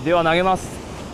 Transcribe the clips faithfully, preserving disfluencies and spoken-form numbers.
では投げます。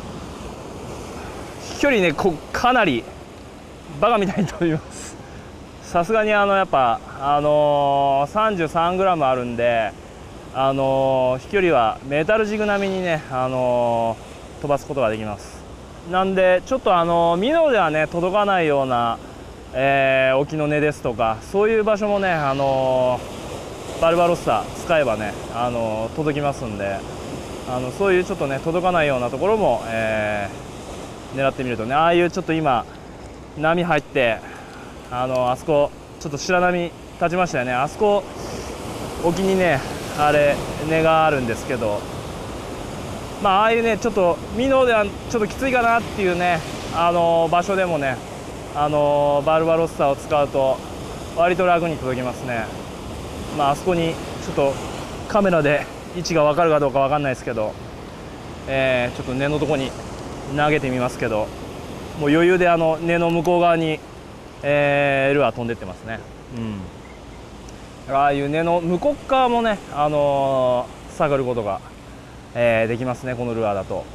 飛距離ね、こかなりバカみたいに飛びます。さすがにあのやっぱあのー、さんじゅうさんグラムあるんで、あのー、飛距離はメタルジグ並みにね、あのー、飛ばすことができます。なんでちょっとあのー、ミノではね届かないような、えー、沖の根ですとか、そういう場所もね、あのー、バルバロッサ使えばね、あのー、届きますんで、あのそういうちょっとね届かないようなところも、えー、狙ってみるとね、ああいうちょっと今波入って、あのあそこちょっと白波立ちましたよね。あそこ沖にねあれ根があるんですけど、まあああいうねちょっとミノではちょっときついかなっていうね、あの場所でもね、あのバルバロッサを使うと割と楽に届きますね。まああそこにちょっとカメラで位置が分かるかどうか分かんないですけど、えー、ちょっと根のとこに投げてみますけど、もう余裕であの根の向こう側に、えー、ルアー飛んでってますね。うん、ああいう根の向こう側もね、あのー、探ることが、えー、できますね、このルアーだと。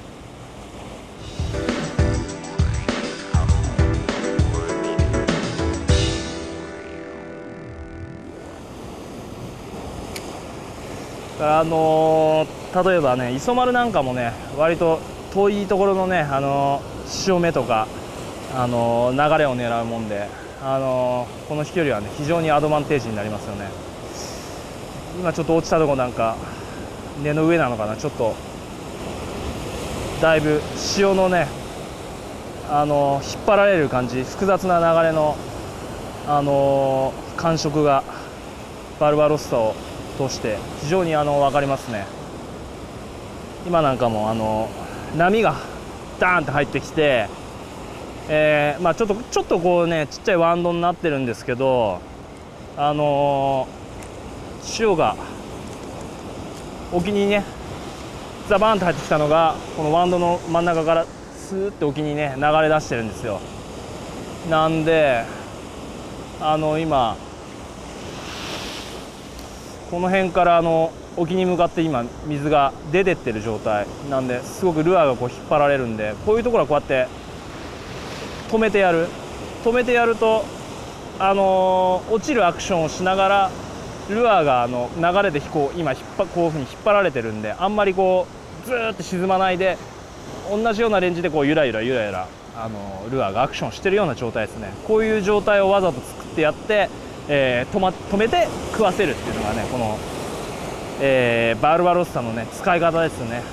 あのー、例えばね磯丸なんかもね割と遠いところのね、あのー、潮目とか、あのー、流れを狙うもんで、あのー、この飛距離はね非常にアドバンテージになりますよね。今ちょっと落ちたとこなんか根の上なのかな、ちょっとだいぶ潮のね、あのー、引っ張られる感じ、複雑な流れの、あのー、感触がバルバロッサを通して非常にあの分かりますね。今なんかもあの波がダーンって入ってきて、えーまあ、ちょっとちょっとこうねちっちゃいワンドになってるんですけど、あのー、潮が沖にねザバーンって入ってきたのがこのワンドの真ん中からスーッて沖にね流れ出してるんですよ。なんであの今この辺からあの沖に向かって今水が出てってる状態なんで、すごくルアーがこう引っ張られるんで、こういうところはこうやって止めてやる止めてやると、あのー、落ちるアクションをしながらルアーがあの流れでこう今引っ張こういうふうに引っ張られてるんで、あんまりこうずーっと沈まないで同じようなレンジでこうゆらゆらゆらゆら、あのー、ルアーがアクションしてるような状態ですね。こういう状態をわざと作ってやって、えー、止ま止めて食わせるっていうのがねこの、えー、バルバロッサのね使い方ですね。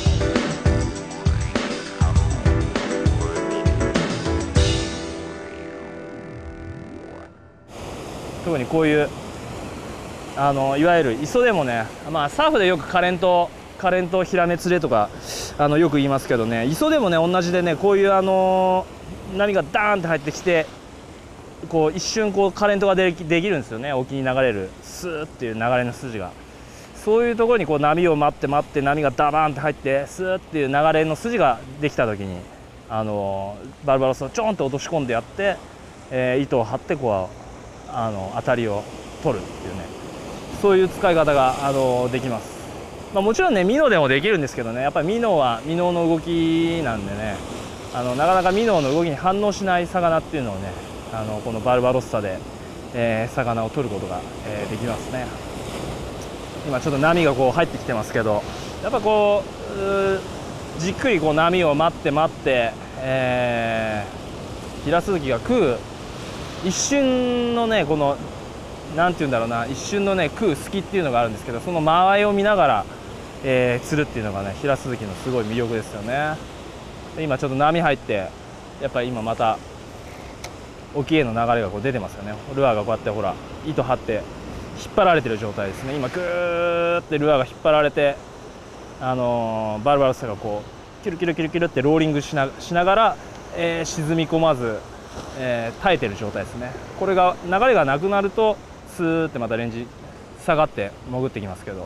特にこういうあのいわゆる磯でもね、まあ、サーフでよくカレントカレントヒラメ釣れとかあのよく言いますけどね、磯でもね同じでね、こういうあの波がダーンって入ってきてこう一瞬こうカレントができ、できるんですよね。沖に流れるスーっていう流れの筋が、そういうところにこう波を待って待って波がダバーンって入ってスーっていう流れの筋ができた時に、あのバルバロッサをちょんと落とし込んでやって、えー、糸を張ってこうあの当たりを取るっていうね、そういう使い方があのできます。まあ、もちろんねミノでもできるんですけどね、やっぱりミノはミノの動きなんでね、あのなかなかミノの動きに反応しない魚っていうのをね、あのこのバルバロッサで、えー、魚を取ることが、えー、できますね。今ちょっと波がこう入ってきてますけど、やっぱこうじっくりこう波を待って待って、えー、ヒラスズキが食う一瞬のねこのなんていうんだろうな、一瞬のね食う隙っていうのがあるんですけど、その間合いを見ながら、えー、釣るっていうのがねヒラスズキのすごい魅力ですよね。で今ちょっと波入ってやっぱり今また沖への流れがこう出てますよね。ルアーがこうやってほら糸張って引っ張られてる状態ですね。今グーってルアーが引っ張られて、あのー、バルバロッサがこうキュルキュルキュルキュルってローリングし な, しながら、えー、沈み込まず、えー、耐えてる状態ですね。これが流れがなくなるとスーってまたレンジ下がって潜ってきますけど、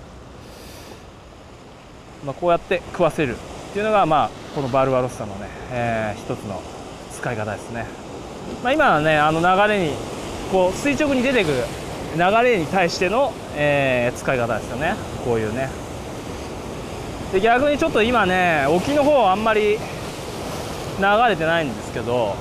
まあ、こうやって食わせるっていうのが、まあ、このバルバロッサのね、えー、一つの使い方ですね。まあ、今はねあの流れにこう垂直に出てくる流れに対しての、えー、使い方ですよね。こういうねで逆にちょっと今ね沖の方あんまり流れてないんですけど、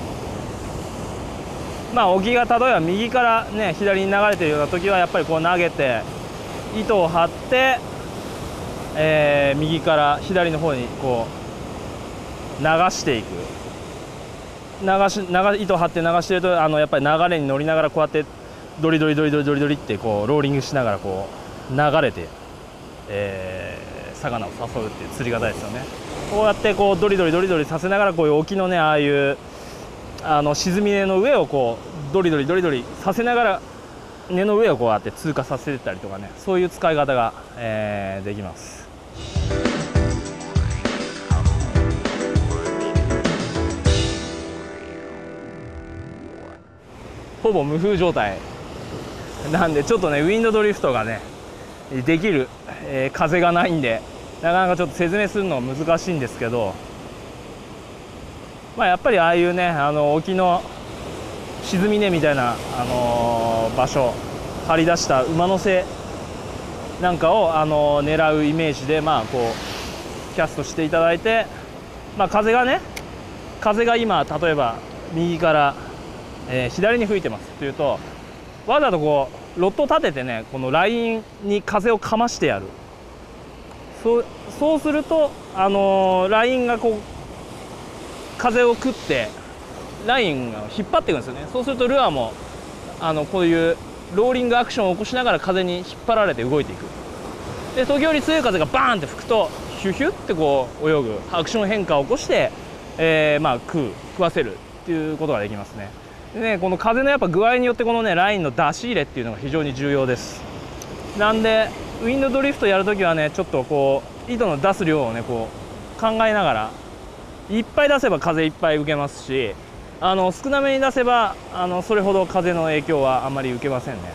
まあ沖が例えば右からね左に流れてるような時はやっぱりこう投げて糸を張って、えー、右から左の方にこう流していく、流し流糸を張って流してるとあのやっぱり流れに乗りながらこうやってドリドリドリドリドリドリってこうローリングしながらこう流れて、えー、魚を誘うっていう釣り方ですよね。こうやってこうドリドリドリドリさせながらこういう沖のねああいうあの沈み根の上をこうドリドリドリドリさせながら根の上をこうやって通過させたりとかね、そういう使い方が、えー、できます。ほぼ無風状態なんでちょっとねウィンドドリフトがねできる、えー、風がないんでなかなかちょっと説明するのは難しいんですけど、まあ、やっぱりああいうねあの沖の沈み根みたいな、あのー、場所張り出した馬の背なんかを、あのー、狙うイメージで、まあ、こうキャストしていただいて、まあ、風がね風が今例えば右から、えー、左に吹いてますというとわざとこうロッドを立ててねこのラインに風をかましてやる。そう、そうすると、あのー、ラインがこう風を食ってラインが引っ張っていくんですよね。そうするとルアーもあのこういうローリングアクションを起こしながら風に引っ張られて動いていく。で時折強い風がバーンって吹くとヒュヒュってこう泳ぐアクション変化を起こして、えー、まあ食う食わせるっていうことができますね。でねこの風のやっぱ具合によってこのねラインの出し入れっていうのが非常に重要です。なんでウィンドドリフトやるときはねちょっとこう糸の出す量をねこう考えながらいっぱい出せば風いっぱい受けますし、あの少なめに出せばあのそれほど風の影響はあんまり受けませんね。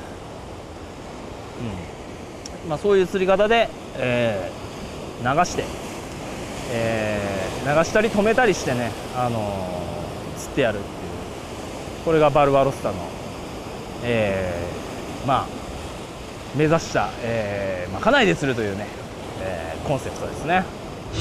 うんまあ、そういう釣り方で、えー、流して、えー、流したり止めたりしてね、あのー、釣ってやるっていうこれがバルバロスタの、えー、まあ目指した、えーまあ、家内で釣るというね、えー、コンセプトですね。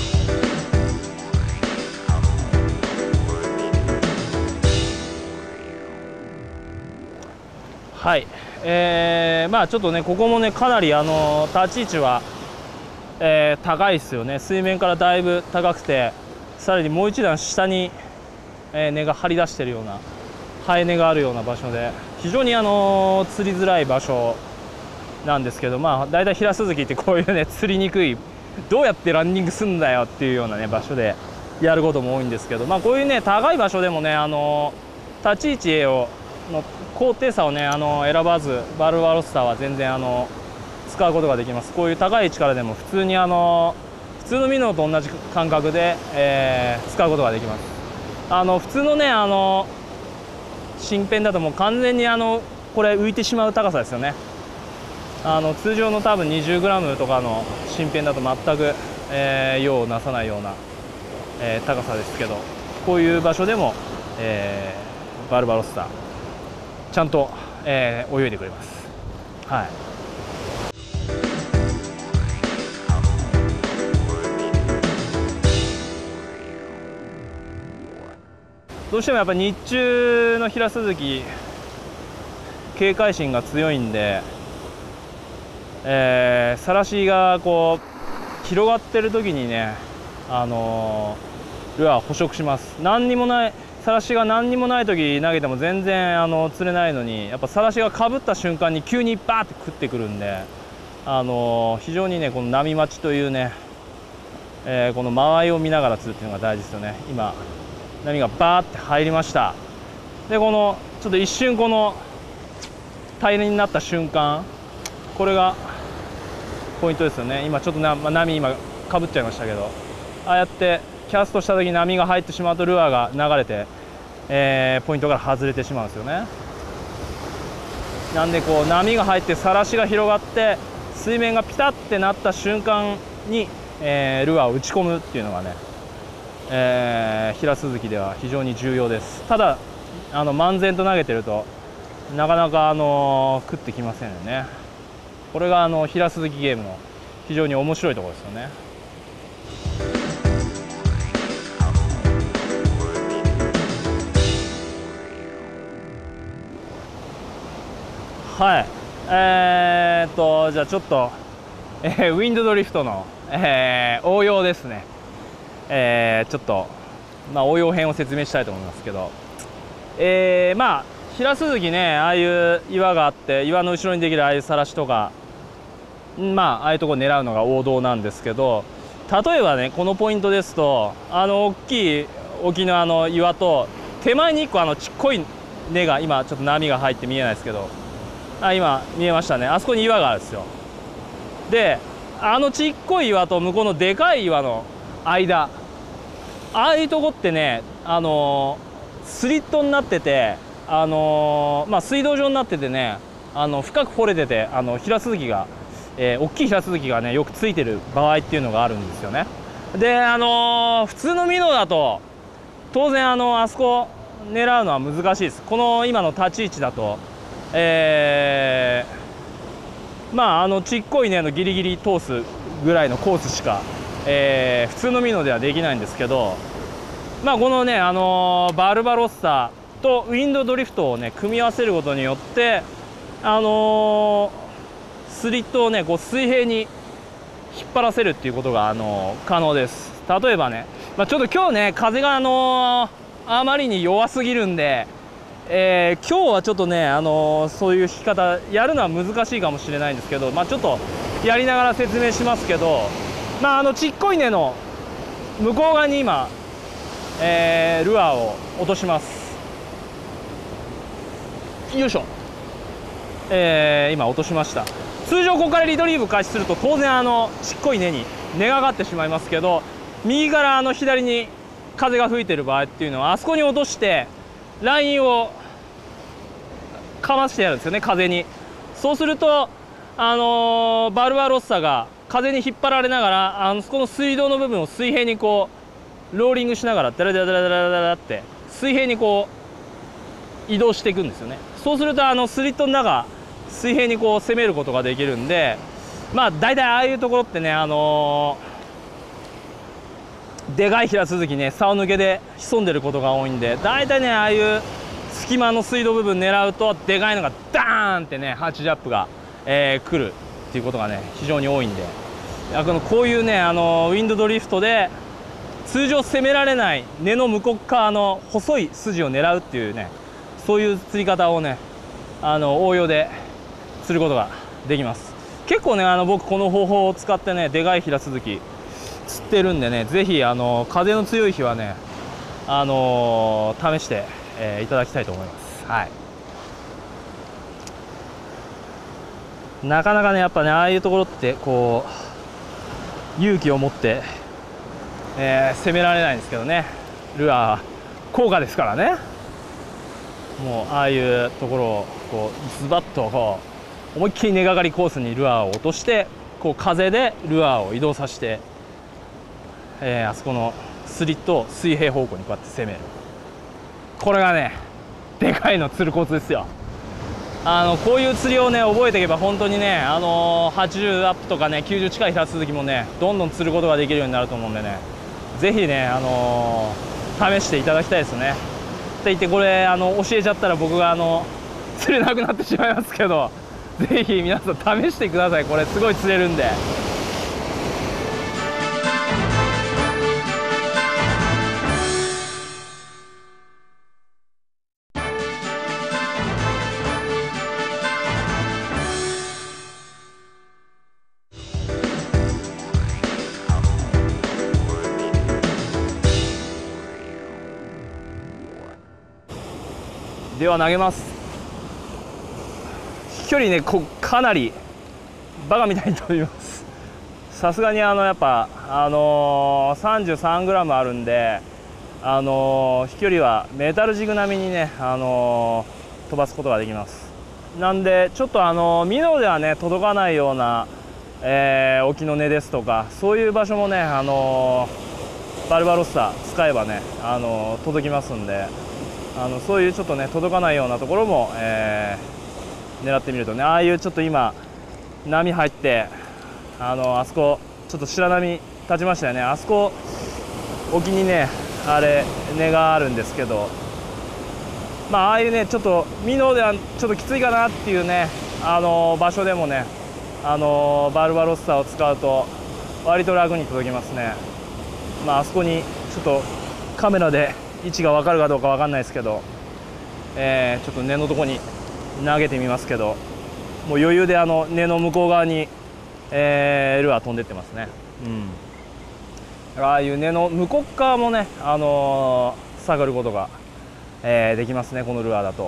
はい、えー、まあちょっとねここもねかなりあの立ち位置は、えー、高いですよね。水面からだいぶ高くてさらにもう一段下に、えー、根が張り出しているような生え根があるような場所で非常にあの釣りづらい場所なんですけど、まあだいたい平鈴木ってこういうね釣りにくいどうやってランニングすんだよっていうようなね場所でやることも多いんですけど、まあこういうね高い場所でもねあの立ち位置をの高低差をねあの選ばずバルバロスターは全然あの使うことができます。こういう高い位置からでも普通にあの普通のミノと同じ感覚で、えー、使うことができます。あの普通のねあの新編だともう完全にあのこれ浮いてしまう高さですよね。あの通常の多分 にじゅうグラム とかの新編だと全く、えー、用をなさないような、えー、高さですけど、こういう場所でも、えー、バルバロスターちゃんと、えー、泳いでくれます。はい。どうしてもやっぱり日中の平鈴木警戒心が強いんで、えー、さらしがこう広がってる時にね、あのー、ルアー捕食します。何にもないさらしが何にもない時投げても全然あの釣れないのに、やっぱさらしがかぶった瞬間に急にバーって食ってくるんで、あのー、非常にねこの波待ちというね、えー、この間合いを見ながら釣るっていうのが大事ですよね。今波がバーって入りました。でこのちょっと一瞬この平らになった瞬間、これがポイントですよね。今ちょっとな、まあ、波今かぶっちゃいましたけど、ああやってキャストした時に波が入ってしまうとルアーが流れて、えー、ポイントから外れてしまうんですよね。なんでこう波が入ってさらしが広がって水面がピタッてなった瞬間に、えー、ルアーを打ち込むっていうのがね、えー、平鈴木では非常に重要です。ただあの漫然と投げてるとなかなか、あのー、食ってきませんよね。これがあの平鈴木ゲームの非常に面白いところですよね。 はい、えー、っとじゃあちょっと、えー、ウィンドドリフトの、えー、応用ですね。えー、ちょっと、まあ、応用編を説明したいと思いますけど、えー、まあ平鈴木ね、ああいう岩があって岩の後ろにできるああいうさらしとか、まあああいうところ狙うのが王道なんですけど、例えばねこのポイントですと、あの大きい沖のあの岩と手前にいっこあのちっこい根が、今ちょっと波が入って見えないですけど、あ今見えましたね。あそこに岩があるんですよ。であのちっこい岩と向こうのでかい岩の間、ああいうとこってね、あのー、スリットになってて、あのー、まあ水道状になっててね、あの深く掘れてて、あの平鈴木が、えー、大きい平鈴木がねよくついてる場合っていうのがあるんですよね。であのー、普通のミノだと当然あのあそこ狙うのは難しいです。この今の立ち位置だと、えー、まああのちっこい根のギリギリ通すぐらいのコースしか、えー、普通のミノではできないんですけど、まあこのね、あのー、バルバロッサとウィンドドリフトをね組み合わせることによって、あのー、スリットをねこう水平に引っ張らせるっていうことが、あのー、可能です。例えばね、まあ、ちょっと今日ね風が、あのー、あまりに弱すぎるんで、えー、今日はちょっとね、あのー、そういう引き方やるのは難しいかもしれないんですけど、まあ、ちょっとやりながら説明しますけど、まあ、あのちっこい根の向こう側に今、えー、ルアーを落とします。よいしょ、えー、今落としました。通常ここからリトリーブ開始すると当然あのちっこい根に根がかかってしまいますけど、右からあの左に風が吹いてる場合っていうのはあそこに落としてラインをかましてやるんですよね、風に。そうするとあのー、バルバロッサが風に引っ張られながら、あのそこの水道の部分を水平にこうローリングしながらダラダラダラダラダラって水平にこう移動していくんですよね。そうするとあのスリットの中水平にこう攻めることができるんで、まあ大体ああいうところってね、あのー、でかい平鈴木ね竿抜けで潜んでることが多いんで、大体ねああいう隙間の水道部分狙うとでかいのがダーンってねハッチジャップが、えー、来るっていうことがね非常に多いんで、あのこういうね、あのウィンドドリフトで通常攻められない根の向こう側の細い筋を狙うっていうね、そういう釣り方をね、あの応用で釣ることができます。結構ね、あの僕この方法を使ってねでかい平鈴木釣ってるんでね、ぜひあの風の強い日はね、あのー、試して、えー、いただきたいと思います。はい、なかなかねやっぱねああいうところってこう勇気を持って、えー、攻められないんですけどね、ルアー高価ですからね。もうああいうところをこうズバッとこう思いっきり根がかりコースにルアーを落として、こう風でルアーを移動させて、えー、あそこのスリットを水平方向にこうやって攻める。これがねでかいの釣るコツですよ。あのこういう釣りをね覚えていけば本当にね、あのー、はちじゅうアップとかねきゅうじゅう近い平鈴木もねどんどん釣ることができるようになると思うんでね、ぜひね、あのー、試していただきたいですね。って言ってこれあの教えちゃったら僕があの釣れなくなってしまいますけど、ぜひ皆さん試してください。これすごい釣れるんで。では投げます。飛距離ねこかなりバカみたいに飛びます。さすがにあのやっぱあのー、さんじゅうさんグラムあるんで、あのー、飛距離はメタルジグ並みにね、あのー、飛ばすことができます。なんでちょっとあのミノではね届かないような、えー、沖の根ですとかそういう場所もね、あのバルバロッサ使えばね、あの届きますんで、あのそういうちょっとね届かないようなところも、えー、狙ってみるとね、ああいうちょっと今波入ってあのあそこちょっと白波立ちましたよね。あそこ沖にねあれ根があるんですけど、まあああいうねちょっとミノではちょっときついかなっていうね、 あの場所でもね、あのバルバロッサを使うと割と楽に届きますね。まあ、あそこにちょっとカメラで位置が分かるかどうか分かんないですけど、えー、ちょっと根のとこに投げてみますけど、もう余裕であの根の向こう側に、えー、ルアー飛んでってますね。うん、ああいう根の向こう側もね、あのー、探ることが、えー、できますね、このルアーだと。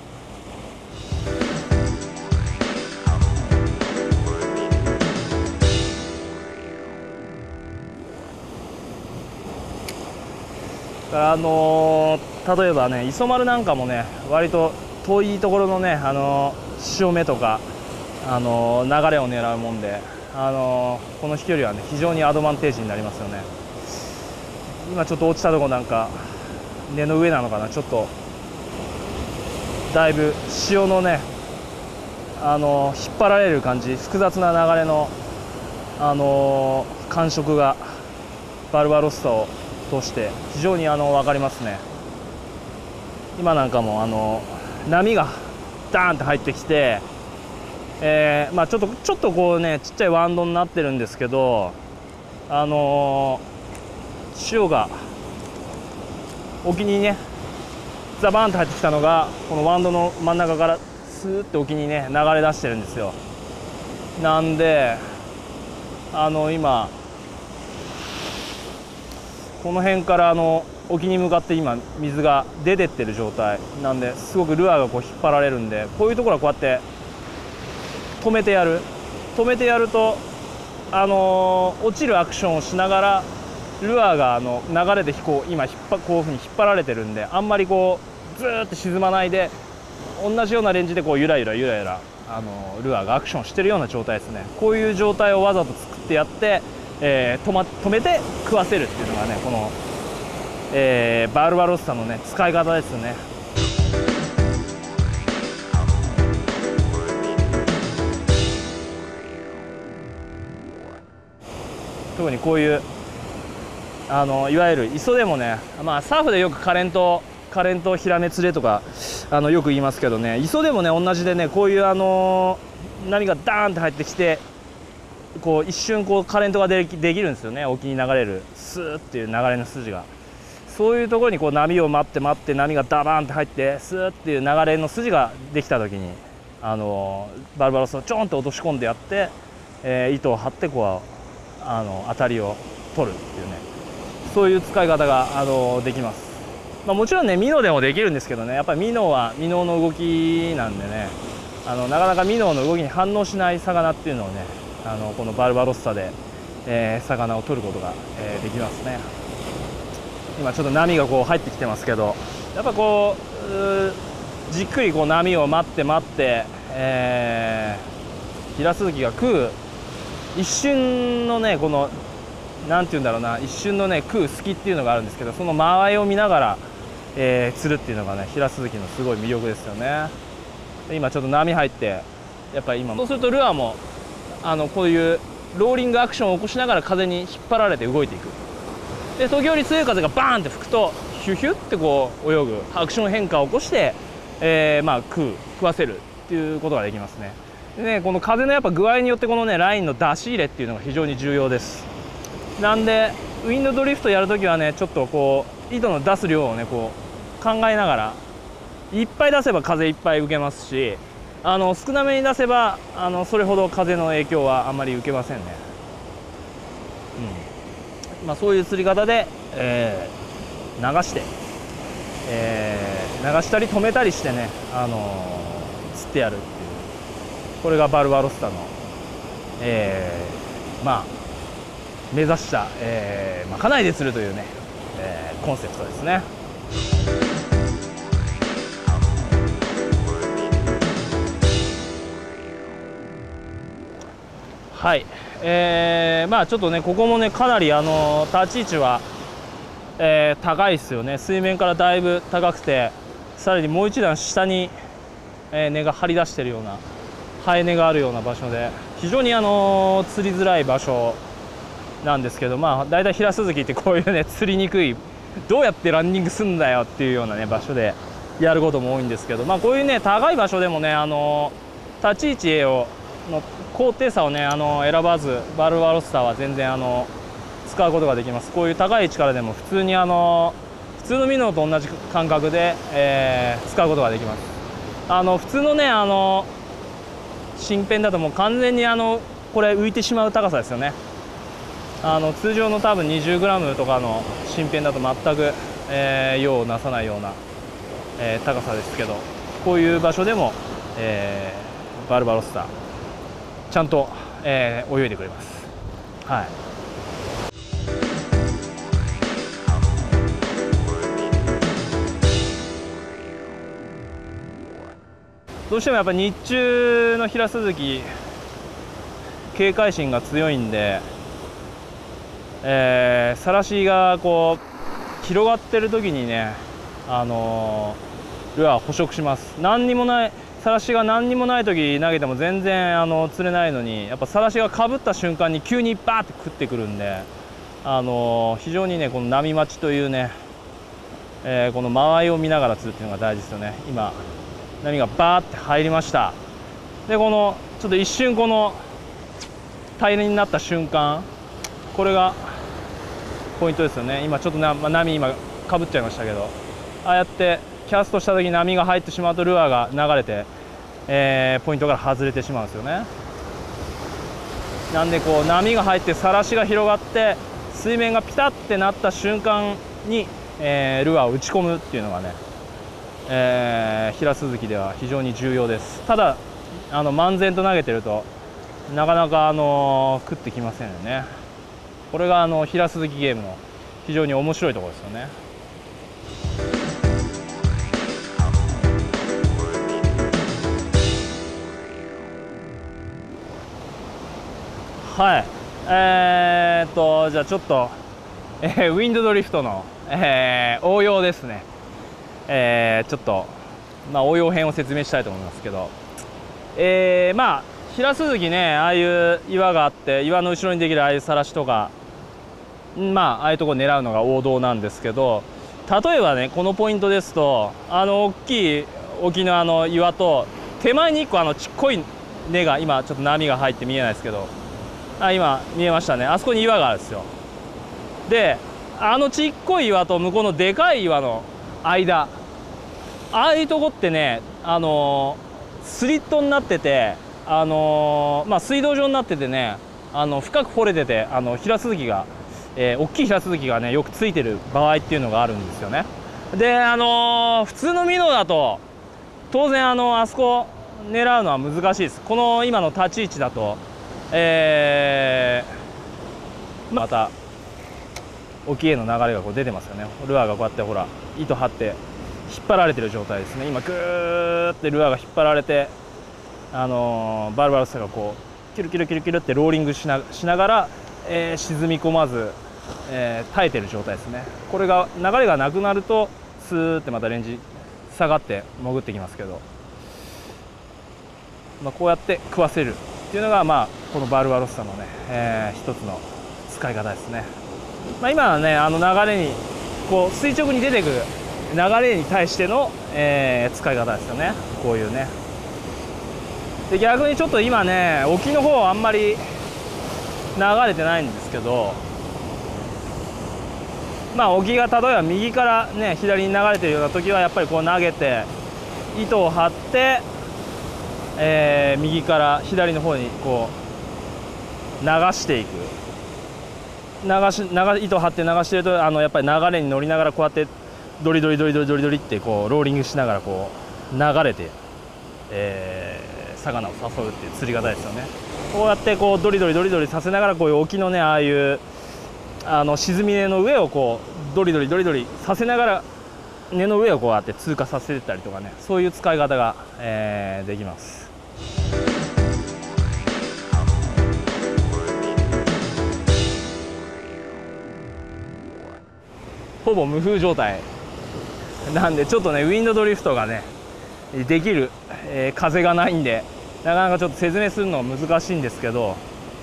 あのー、例えばね、磯丸なんかもね、割と遠いところのね、あのー、潮目とか、あのー、流れを狙うもんで、あのー、この飛距離はね、非常にアドバンテージになりますよね。今ちょっと落ちたとこなんか根の上なのかな、ちょっとだいぶ潮のね、あのー、引っ張られる感じ、複雑な流れの、あのー、感触がバルバロッサを通して非常にあの分かりますね。今なんかもあの波がダーンって入ってきて、えーまあ、ちょっとちょっとこうね、ちっちゃいワンドになってるんですけど、あのー、潮が沖にねザバーンと入ってきたのがこのワンドの真ん中からスーッて沖にね流れ出してるんですよ。なんであの今この辺からあの沖に向かって今水が出てってる状態なんで、すごくルアーがこう引っ張られるんで、こういうところはこうやって止めてやる止めてやると、あのー、落ちるアクションをしながらルアーがあの流れでこう今引っ張こういうふうに引っ張られてるんで、あんまりこうずーっと沈まないで、同じようなレンジでこうゆらゆらゆらゆら、あのー、ルアーがアクションしてるような状態ですね。こういう状態をわざと作ってやって、えー、止ま止めて食わせるっていうのがね、この、えー、バルバロッサのね使い方ですね。特にこういうあのいわゆる磯でもね、まあ、サーフでよくカレントカレントヒラメ釣れとかあのよく言いますけどね、磯でもね同じでね、こういうあの波がダーンって入ってきて、こう一瞬こうカレントができ、できるんですよね。沖に流れるスーっていう流れの筋が、そういうところにこう波を待って待って波がダバーンって入ってスーっていう流れの筋ができた時に、あのバルバロッサをちょんと落とし込んでやって、えー、糸を張ってこうあの当たりを取るっていうね、そういう使い方があのできます。まあ、もちろんねミノでもできるんですけどね、やっぱりミノはミノの動きなんでね、あのなかなかミノの動きに反応しない魚っていうのをね、あのこのバルバロッサで、えー、魚を取ることが、えー、できますね。今ちょっと波がこう入ってきてますけど、やっぱこうじっくりこう波を待って待って、えー、ヒラスズキが食う一瞬のね、このなんていうんだろうな、一瞬のね食う隙っていうのがあるんですけど、その間合いを見ながら、えー、釣るっていうのがねヒラスズキのすごい魅力ですよね。で今ちょっと波入って、やっぱり今そうするとルアーもあのこういうローリングアクションを起こしながら風に引っ張られて動いていく。で時折強い風がバーンって吹くとヒュヒュってこう泳ぐアクション変化を起こして、えー、まあ食う食わせるっていうことができますね。でね、この風のやっぱ具合によってこのねラインの出し入れっていうのが非常に重要です。なんでウインドドリフトやるときはね、ちょっとこう糸の出す量をねこう考えながら、いっぱい出せば風いっぱい受けますし、あの少なめに出せばあのそれほど風の影響はあんまり受けませんね。うん、まあ、そういう釣り方で、えー、流して、えー、流したり止めたりしてね、あのー、釣ってやるっていう、これがバルバロッサの、えー、まあ目指した、えー、まかないで釣るというね、えー、コンセプトですね。はい、えー、まあちょっとねここもねかなりあの立ち位置は、えー、高いですよね。水面からだいぶ高くて、さらにもう一段下に、えー、根が張り出しているような生え根があるような場所で、非常にあの釣りづらい場所なんですけど、まあだいたいヒラスズキってこういうね釣りにくい、どうやってランニングすんだよっていうようなね場所でやることも多いんですけど、まあこういうね高い場所でもね、あの立ち位置をの高低差をねあの選ばずバルバロッサは全然あの使うことができます。こういう高い位置からでも普通にあの普通のミノと同じ感覚で、えー、使うことができます。あの普通のねあの新編だともう完全にあのこれ浮いてしまう高さですよね。あの通常の多分 にじゅうグラム とかの新編だと全く、えー、用をなさないような、えー、高さですけど、こういう場所でも、えー、バルバロッサちゃんと、えー、泳いでくれます。はい。どうしてもやっぱり日中のヒラスズキ警戒心が強いんで、えー、さらしがこう広がってる時にね、あのー、ルアー捕食します。何にもないさらしが何にもない時投げても全然あの釣れないのに、やっぱさらしがかぶった瞬間に急にバーって食ってくるんで、あのー、非常にねこの波待ちというね、えー、この間合いを見ながら釣るっていうのが大事ですよね。今波がバーって入りました。でこのちょっと一瞬この平らになった瞬間、これがポイントですよね。今ちょっとな、まあ、波今かぶっちゃいましたけど、ああやってキャストした時に波が入ってしまうとルアーが流れて、えー、ポイントから外れてしまうんですよね。なんでこう波が入ってさらしが広がって水面がピタッてなった瞬間に、えー、ルアーを打ち込むっていうのがね、えー、ヒラスズキでは非常に重要です。ただあの漫然と投げてるとなかなかあの食ってきませんよね。これがあのヒラスズキゲームの非常に面白いところですよね。はい、えー、っとじゃあちょっと、えー、ウィンドドリフトの、えー、応用ですね。えー、ちょっと、まあ、応用編を説明したいと思いますけど、えー、まあヒラスズキね、ああいう岩があって岩の後ろにできるああいうさらしとか、まあああいうところ狙うのが王道なんですけど、例えばねこのポイントですと、あの大きい沖のあの岩と手前にいっこあのちっこい根が、今ちょっと波が入って見えないですけど、あ今見えましたね。あそこに岩があるんですよ。であのちっこい岩と向こうのでかい岩の間、ああいうとこってね、あのー、スリットになってて、あのー、まあ水道状になっててね、あの深く掘れてて、あのヒラスズキが、えー、大きいヒラスズキがねよくついてる場合っていうのがあるんですよね。であのー、普通のミノだと当然あのあそこ狙うのは難しいです。この今の立ち位置だと、えー、また沖への流れがこう出てますよね。ルアーがこうやってほら糸張って引っ張られてる状態ですね。今グーってルアーが引っ張られて、あのー、バルバロッサがこうキュルキュルキュルキュルってローリングし な, しながら、えー、沈み込まず、えー、耐えてる状態ですね。これが流れがなくなるとスーってまたレンジ下がって潜ってきますけど、まあ、こうやって食わせるっていうのが、まあ、このバルバロッサのね、えー、一つの使い方ですね。まあ、今はねあの流れにこう垂直に出てくる流れに対しての、えー、使い方ですよね。こういうね。で逆にちょっと今ね沖の方あんまり流れてないんですけど、まあ沖が例えば右からね左に流れてるような時はやっぱりこう投げて糸を張って、えー、右から左の方にこう流していく。流し流糸を張って流してるとあのやっぱり流れに乗りながらこうやってドリドリドリドリドリドリってこうローリングしながらこう流れて、えー、魚を誘うっていう釣り方ですよね。こうやってこうドリドリドリドリさせながらこういう沖のねああいうあの沈み根の上をこうドリドリドリドリさせながら根の上をこうやって通過させたりとかね、そういう使い方が、えー、できます。ほぼ無風状態なんでちょっとねウィンドドリフトがねできる、えー、風がないんでなかなかちょっと説明するのは難しいんですけど、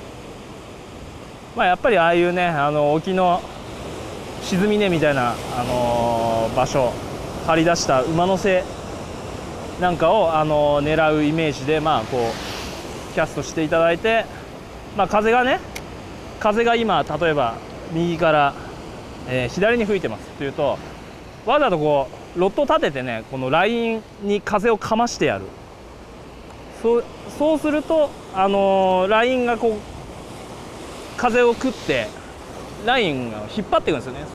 まあやっぱりああいうねあの沖の沈み根みたいな、あのー、場所張り出した馬の背なんかを、あの狙うイメージで、まあ、こうキャストしていただいて、まあ、風がね風が今例えば右から、えー、左に吹いてますというと、わざとこうロッドを立ててね、このラインに風をかましてやる。そうそうすると、あのー、ラインがこう風を食ってラインが引っ張っていくんですよね。